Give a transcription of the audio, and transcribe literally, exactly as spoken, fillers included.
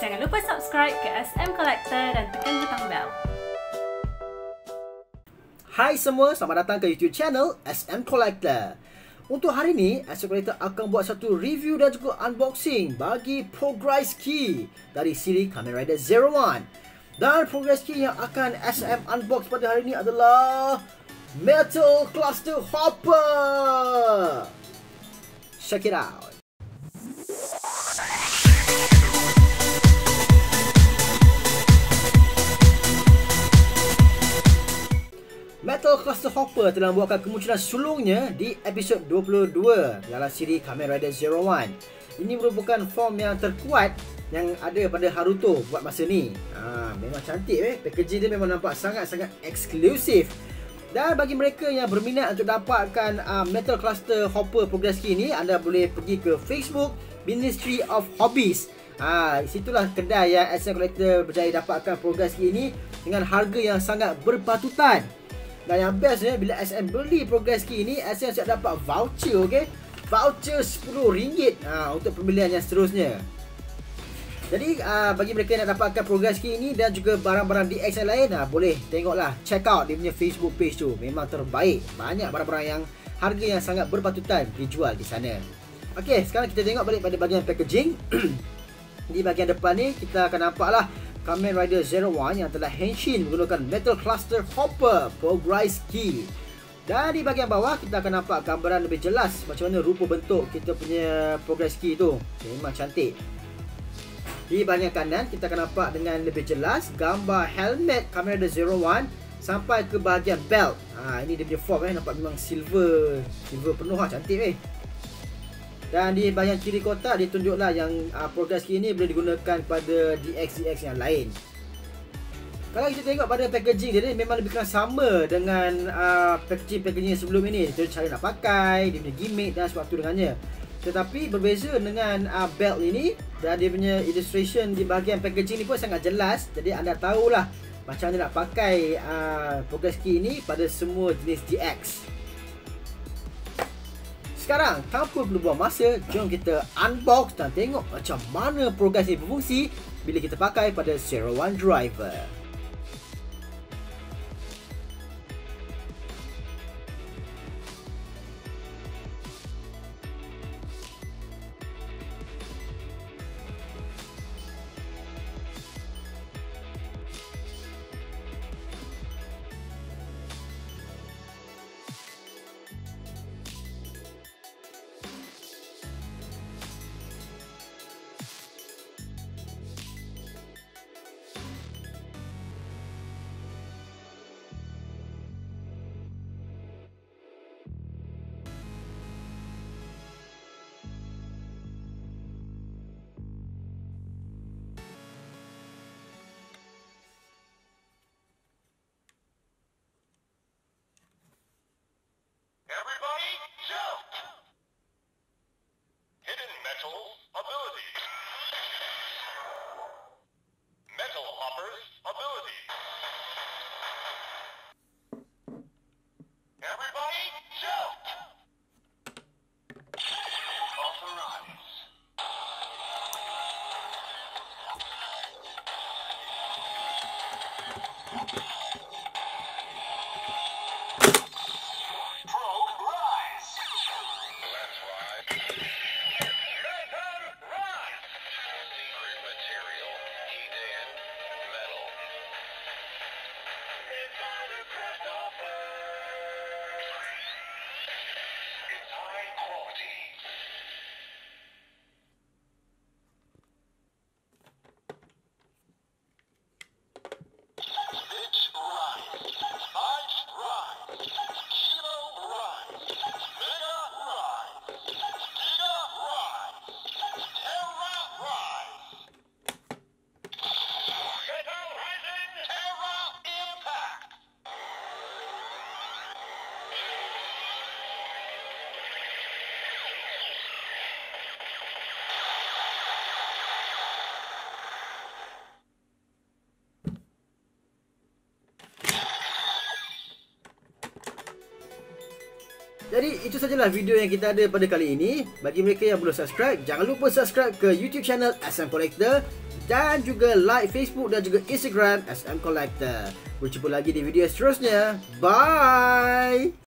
Jangan lupa subscribe ke S M Collector dan tekan butang bel. Hai semua, selamat datang ke YouTube channel S M Collector. Untuk hari ni, S M Collector akan buat satu review dan juga unboxing bagi Progress Key dari siri Kamen Rider Zero One. Dan Progress Key yang akan S M unbox pada hari ni adalah Metal Cluster Hopper. Check it out. Metal Cluster Hopper telah membuatkan kemunculan sulungnya di episod dua puluh dua dalam siri Kamen Rider Zero One. Ini merupakan form yang terkuat yang ada pada Haruto buat masa ni. Ha, memang cantik eh. Packaging dia memang nampak sangat-sangat eksklusif. Dan bagi mereka yang berminat untuk dapatkan uh, Metal Cluster Hopper Progress Key ni, anda boleh pergi ke Facebook Ministry of Hobbies. Ha, situlah kedai yang S M Collector berjaya dapatkan Progress Key ini dengan harga yang sangat berpatutan. Dan yang bestnya, bila S M beli Progress Key ni, S M siap dapat voucher, okey? Voucher sepuluh ringgit ha, untuk pembelian yang seterusnya. Jadi uh, bagi mereka yang nak dapatkan Progress Key ini dan juga barang-barang D X yang lain, ha, boleh tengoklah, check out dia punya Facebook page tu. Memang terbaik. Banyak barang-barang yang harga yang sangat berpatutan dijual di sana. Okey, sekarang kita tengok balik pada bahagian packaging. Di bahagian depan ni kita akan nampaklah Kamen Rider Zero One yang telah henshin menggunakan Metal Cluster Hopper Progress Key. Dan di bahagian bawah kita akan nampak gambaran lebih jelas macam mana rupa bentuk kita punya Progress Key tu. Memang cantik. Di bahagian kanan kita akan nampak dengan lebih jelas gambar helmet Kamen Rider Zero One sampai ke bahagian belt. Ha, ini dia punya form eh, nampak memang silver, silver penuh lah, cantik eh. Dan di bahagian kiri kotak ditunjuklah yang uh, Progress Key ini boleh digunakan pada D X D X yang lain. Kalau kita tengok pada packaging dia, dia memang lebih kurang sama dengan uh, packaging-packaging sebelum ini. Dia cara nak pakai, dia punya gimmick dan sebagainya dengannya. Tetapi berbeza dengan uh, belt ini, dan dia punya illustration di bahagian packaging ni pun sangat jelas. Jadi anda tahulah macam mana nak pakai uh, Progress Key ini pada semua jenis D X. Sekarang, tanpa perlu buang masa, jom kita unbox dan tengok macam mana Progress ini berfungsi bila kita pakai pada Zero One Driver. Jadi itu sajalah video yang kita ada pada kali ini. Bagi mereka yang belum subscribe, jangan lupa subscribe ke YouTube channel S M Collector dan juga like Facebook dan juga Instagram S M Collector. Berjumpa lagi di video seterusnya. Bye!